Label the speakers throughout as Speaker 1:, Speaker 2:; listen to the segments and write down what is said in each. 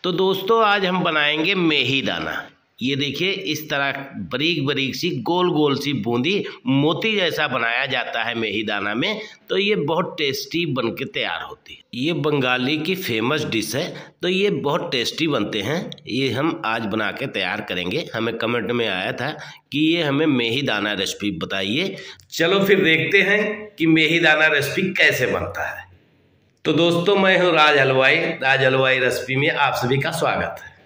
Speaker 1: तो दोस्तों आज हम बनाएंगे मेही दाना। ये देखिए इस तरह बारीक बारीक सी गोल गोल सी बूंदी मोती जैसा बनाया जाता है मेही दाना में। तो ये बहुत टेस्टी बन के तैयार होती है। ये बंगाली की फेमस डिश है, तो ये बहुत टेस्टी बनते हैं। ये हम आज बना के तैयार करेंगे। हमें कमेंट में आया था कि ये हमें मेही दाना रेसिपी बताइए। चलो फिर देखते हैं कि मेही दाना रेसिपी कैसे बनता है। तो दोस्तों मैं हूँ राज हलवाई रेसिपी में आप सभी का स्वागत है।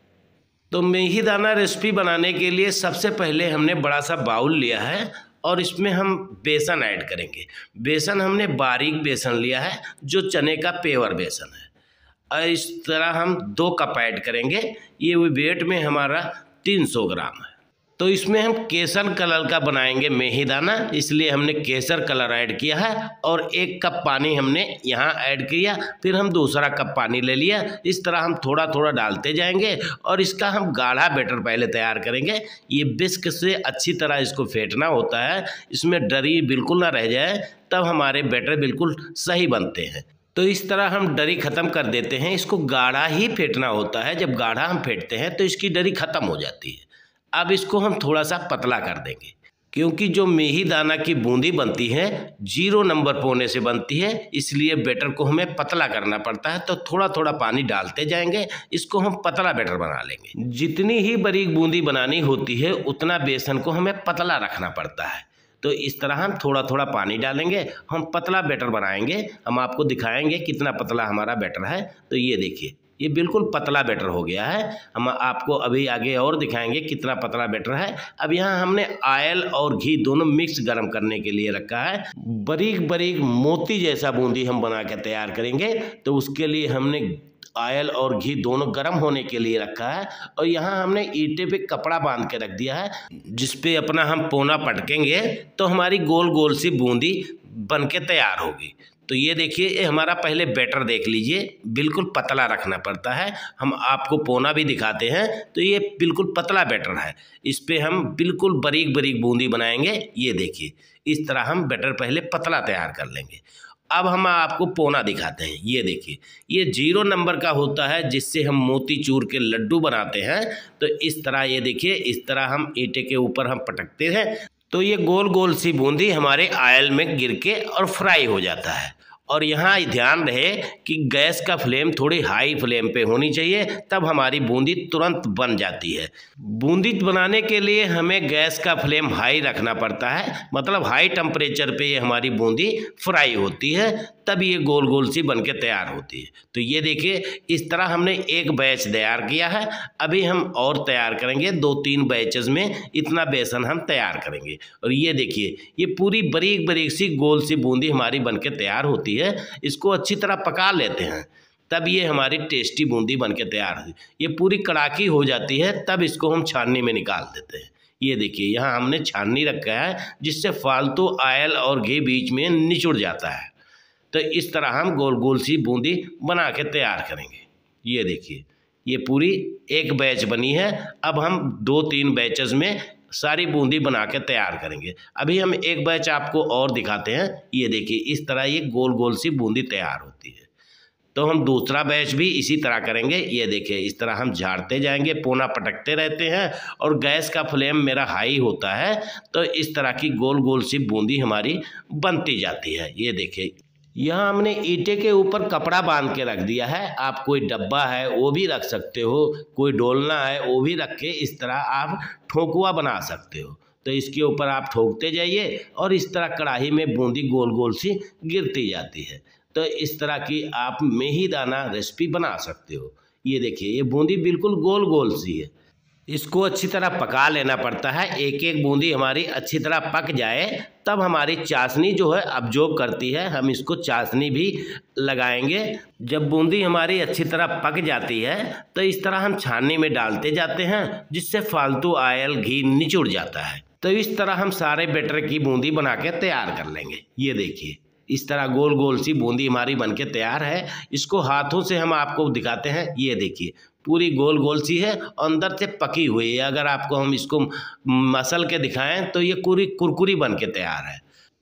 Speaker 1: तो मेही दाना रेसिपी बनाने के लिए सबसे पहले हमने बड़ा सा बाउल लिया है और इसमें हम बेसन ऐड करेंगे। बेसन हमने बारीक बेसन लिया है जो चने का पेवर बेसन है और इस तरह हम 2 कप ऐड करेंगे। ये वेट में हमारा 300 ग्राम है। तो इसमें हम केसर कलर का बनाएंगे मेही दाना, इसलिए हमने केसर कलर ऐड किया है और 1 कप पानी हमने यहाँ ऐड किया। फिर हम दूसरा कप पानी ले लिया। इस तरह हम थोड़ा थोड़ा डालते जाएंगे और इसका हम गाढ़ा बैटर पहले तैयार करेंगे। ये विस्क से अच्छी तरह इसको फेंटना होता है, इसमें डरी बिल्कुल ना रह जाए, तब हमारे बैटर बिल्कुल सही बनते हैं। तो इस तरह हम डरी ख़त्म कर देते हैं। इसको गाढ़ा ही फेंटना होता है। जब गाढ़ा हम फेंटते हैं तो इसकी डरी ख़त्म हो जाती है। अब इसको हम थोड़ा सा पतला कर देंगे, क्योंकि जो मेही दाना की बूंदी बनती है 0 नंबर पोने से बनती है, इसलिए बैटर को हमें पतला करना पड़ता है। तो थोड़ा थोड़ा पानी डालते जाएंगे, इसको हम पतला बैटर बना लेंगे। जितनी ही बारीक बूंदी बनानी होती है उतना बेसन को हमें पतला रखना पड़ता है। तो इस तरह हम थोड़ा थोड़ा पानी डालेंगे, हम पतला बैटर बनाएंगे। हम आपको दिखाएंगे कितना पतला हमारा बैटर है। तो ये देखिए ये बिल्कुल पतला बैटर हो गया है। हम आपको अभी आगे और दिखाएंगे कितना पतला बैटर है। अब यहाँ हमने ऑयल और घी दोनों मिक्स गरम करने के लिए रखा है। बारीक बारीक मोती जैसा बूंदी हम बना के तैयार करेंगे, तो उसके लिए हमने ऑयल और घी दोनों गर्म होने के लिए रखा है। और यहाँ हमने ईंटे पे कपड़ा बांध के रख दिया है, जिस पे अपना हम पोना पटकेंगे तो हमारी गोल गोल सी बूंदी बन के तैयार होगी। तो ये देखिए ये हमारा पहले बैटर देख लीजिए, बिल्कुल पतला रखना पड़ता है। हम आपको पोना भी दिखाते हैं। तो ये बिल्कुल पतला बैटर है, इस पे हम बिल्कुल बारीक बारीक बूंदी बनाएंगे। ये देखिए इस तरह हम बैटर पहले पतला तैयार कर लेंगे। अब हम आपको पोना दिखाते हैं। ये देखिए ये 0 नंबर का होता है, जिससे हम मोती चूर के लड्डू बनाते हैं। तो इस तरह ये देखिए इस तरह हम ईंटे के ऊपर हम पटकते हैं, तो ये गोल गोल सी बूंदी हमारे ऑयल में गिर के और फ्राई हो जाता है। और यहाँ ध्यान रहे कि गैस का फ्लेम थोड़ी हाई फ्लेम पे होनी चाहिए, तब हमारी बूंदी तुरंत बन जाती है। बूंदी बनाने के लिए हमें गैस का फ्लेम हाई रखना पड़ता है, मतलब हाई टेम्परेचर पे ये हमारी बूंदी फ्राई होती है, तब ये गोल गोल सी बन के तैयार होती है। तो ये देखिए इस तरह हमने 1 बैच तैयार किया है। अभी हम और तैयार करेंगे 2-3 बैचेस में, इतना बेसन हम तैयार करेंगे। और ये देखिए ये पूरी बारीक बारीक सी गोल सी बूंदी हमारी बन के तैयार होती है। इसको अच्छी तरह पका लेते हैं, तब ये हमारी टेस्टी बूंदी बन के तैयार हुई। ये पूरी कड़ाकी हो जाती है, तब इसको हम छाननी में निकाल देते हैं। ये देखिए यहाँ हमने छाननी रखा है, जिससे फालतू ऑयल और घी बीच में निचुड़ जाता है। तो इस तरह हम गोल गोल सी बूंदी बना के तैयार करेंगे। ये देखिए ये पूरी 1 बैच बनी है। अब हम 2-3 बैचेस में सारी बूंदी बना के तैयार करेंगे। अभी हम 1 बैच आपको और दिखाते हैं। ये देखिए इस तरह ये गोल गोल सी बूंदी तैयार होती है। तो हम दूसरा बैच भी इसी तरह करेंगे। ये देखिए इस तरह हम झाड़ते जाएंगे, पोना पटकते रहते हैं और गैस का फ्लेम मेरा हाई होता है। तो इस तरह की गोल गोल सी बूंदी हमारी बनती जाती है। ये देखिए यहाँ हमने ईंटे के ऊपर कपड़ा बांध के रख दिया है। आप कोई डब्बा है वो भी रख सकते हो, कोई डोलना है वो भी रख के इस तरह आप ठोकुआ बना सकते हो। तो इसके ऊपर आप ठोकते जाइए और इस तरह कढ़ाई में बूंदी गोल गोल सी गिरती जाती है। तो इस तरह की आप मेही दाना रेसिपी बना सकते हो। ये देखिए ये बूंदी बिल्कुल गोल गोल सी है। इसको अच्छी तरह पका लेना पड़ता है। 1-1 बूंदी हमारी अच्छी तरह पक जाए, तब हमारी चाशनी जो है अब्जॉर्ब करती है। हम इसको चाशनी भी लगाएंगे। जब बूंदी हमारी अच्छी तरह पक जाती है तो इस तरह हम छाननी में डालते जाते हैं, जिससे फालतू ऑयल घी निचुड़ जाता है। तो इस तरह हम सारे बैटर की बूंदी बना के तैयार कर लेंगे। ये देखिए इस तरह गोल गोल सी बूंदी हमारी बनके तैयार है। इसको हाथों से हम आपको दिखाते हैं। ये देखिए पूरी गोल गोल सी है, अंदर से पकी हुई है। अगर आपको हम इसको मसल के दिखाएं तो ये पूरी कुरकुरी बन के तैयार है।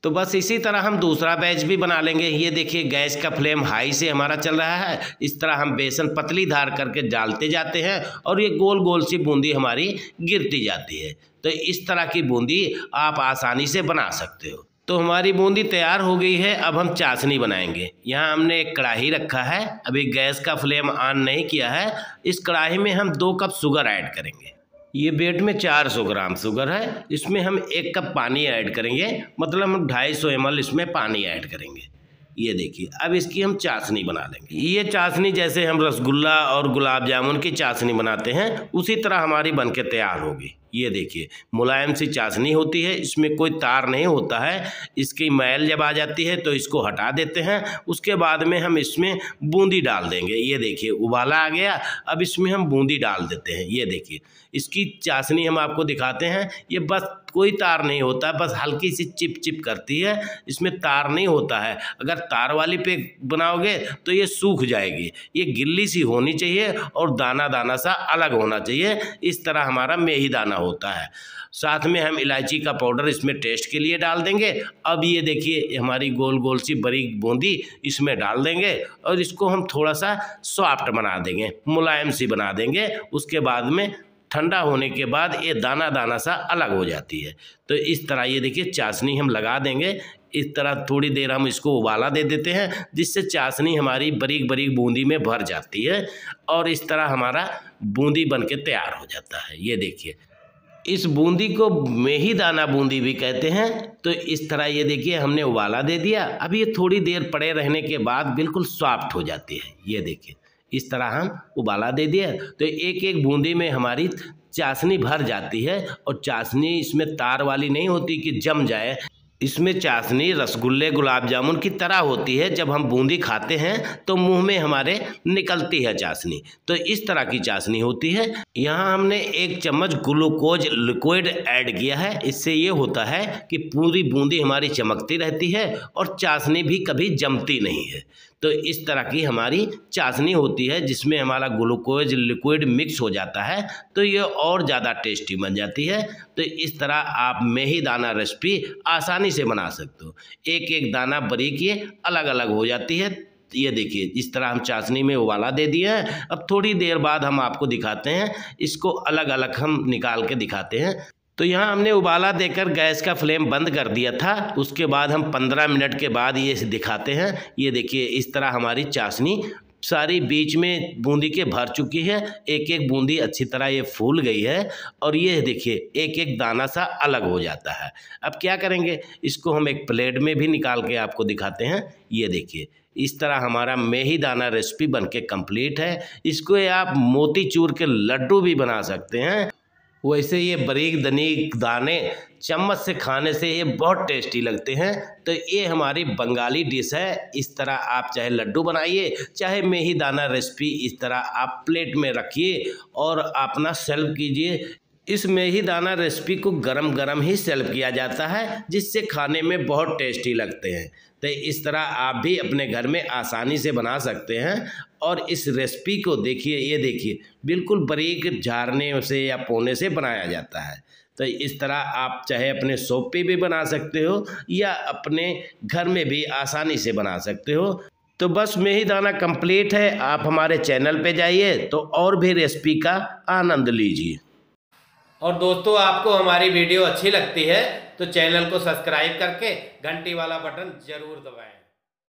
Speaker 1: तो बस इसी तरह हम दूसरा बैच भी बना लेंगे। ये देखिए गैस का फ्लेम हाई से हमारा चल रहा है। इस तरह हम बेसन पतली धार करके डालते जाते हैं और ये गोल गोल सी बूंदी हमारी गिरती जाती है। तो इस तरह की बूंदी आप आसानी से बना सकते हो। तो हमारी बूंदी तैयार हो गई है। अब हम चाशनी बनाएंगे। यहाँ हमने एक कढ़ाई रखा है, अभी गैस का फ्लेम ऑन नहीं किया है। इस कढ़ाई में हम 2 कप शुगर ऐड करेंगे। ये वेट में 400 ग्राम शुगर है। इसमें हम 1 कप पानी ऐड करेंगे, मतलब हम 250 ml इसमें पानी ऐड करेंगे। ये देखिए अब इसकी हम चाशनी बना लेंगे। ये चाशनी जैसे हम रसगुल्ला और गुलाब जामुन की चाशनी बनाते हैं उसी तरह हमारी बनके तैयार होगी। ये देखिए मुलायम सी चाशनी होती है, इसमें कोई तार नहीं होता है। इसकी मैल जब आ जाती है तो इसको हटा देते हैं। उसके बाद में हम इसमें बूंदी डाल देंगे। ये देखिए उबाला आ गया, अब इसमें हम बूंदी डाल देते हैं। ये देखिए इसकी चाशनी हम आपको दिखाते हैं। ये बस कोई तार नहीं होता, बस हल्की सी चिप चिप करती है, इसमें तार नहीं होता है। अगर तार वाली पे बनाओगे तो ये सूख जाएगी। ये गिल्ली सी होनी चाहिए और दाना दाना सा अलग होना चाहिए। इस तरह हमारा मेही दाना होता है। साथ में हम इलायची का पाउडर इसमें टेस्ट के लिए डाल देंगे। अब ये देखिए हमारी गोल गोल सी बारीक बूंदी इसमें डाल देंगे और इसको हम थोड़ा सा सॉफ्ट बना देंगे, मुलायम सी बना देंगे। उसके बाद में ठंडा होने के बाद ये दाना दाना सा अलग हो जाती है। तो इस तरह ये देखिए चाशनी हम लगा देंगे। इस तरह थोड़ी देर हम इसको उबाला दे देते हैं, जिससे चाशनी हमारी बारीक बारीक बूंदी में भर जाती है और इस तरह हमारा बूंदी बनके तैयार हो जाता है। ये देखिए इस बूंदी को मेही दाना बूंदी भी कहते हैं। तो इस तरह ये देखिए हमने उबाला दे दिया। अब ये थोड़ी देर पड़े रहने के बाद बिल्कुल सॉफ्ट हो जाती है। ये देखिए इस तरह हम उबाला दे दिया तो एक एक बूंदी में हमारी चाशनी भर जाती है। और चाशनी इसमें तार वाली नहीं होती कि जम जाए। इसमें चाशनी रसगुल्ले गुलाब जामुन की तरह होती है। जब हम बूंदी खाते हैं तो मुंह में हमारे निकलती है चाशनी। तो इस तरह की चाशनी होती है। यहाँ हमने 1 चम्मच ग्लूकोज लिक्विड ऐड किया है। इससे ये होता है कि पूरी बूंदी हमारी चमकती रहती है और चाशनी भी कभी जमती नहीं है। तो इस तरह की हमारी चाशनी होती है जिसमें हमारा ग्लूकोज लिक्विड मिक्स हो जाता है, तो ये और ज़्यादा टेस्टी बन जाती है। तो इस तरह आप मेही दाना रेसिपी आसानी से बना सकते हो। एक एक दाना बारीक ये अलग अलग हो जाती है। ये देखिए इस तरह हम चाशनी में उबाला दे दिए हैं। अब थोड़ी देर बाद हम आपको दिखाते हैं, इसको अलग अलग हम निकाल के दिखाते हैं। तो यहाँ हमने उबाला देकर गैस का फ्लेम बंद कर दिया था। उसके बाद हम 15 मिनट के बाद ये दिखाते हैं। ये देखिए इस तरह हमारी चाशनी सारी बीच में बूंदी के भर चुकी है। एक एक बूंदी अच्छी तरह ये फूल गई है और ये देखिए एक एक दाना सा अलग हो जाता है। अब क्या करेंगे, इसको हम एक प्लेट में भी निकाल के आपको दिखाते हैं। ये देखिए इस तरह हमारा मेही दाना रेसिपी बनके कंप्लीट है। इसको आप मोतीचूर के लड्डू भी बना सकते हैं। वैसे ये बारीक दनीक दाने चम्मच से खाने से ये बहुत टेस्टी लगते हैं। तो ये हमारी बंगाली डिश है। इस तरह आप चाहे लड्डू बनाइए, चाहे मेही दाना रेसिपी इस तरह आप प्लेट में रखिए और अपना सर्व कीजिए। इस मेही दाना रेसिपी को गरम गरम ही सर्व किया जाता है, जिससे खाने में बहुत टेस्टी लगते हैं। तो इस तरह आप भी अपने घर में आसानी से बना सकते हैं। और इस रेसिपी को देखिए, ये देखिए बिल्कुल बारीक झाड़ने से या पोने से बनाया जाता है। तो इस तरह आप चाहे अपने शॉप पे भी बना सकते हो या अपने घर में भी आसानी से बना सकते हो। तो बस मेही दाना कंप्लीट है। आप हमारे चैनल पे जाइए तो और भी रेसिपी का आनंद लीजिए। और दोस्तों आपको हमारी वीडियो अच्छी लगती है तो चैनल को सब्सक्राइब करके घंटी वाला बटन जरूर दबाएं।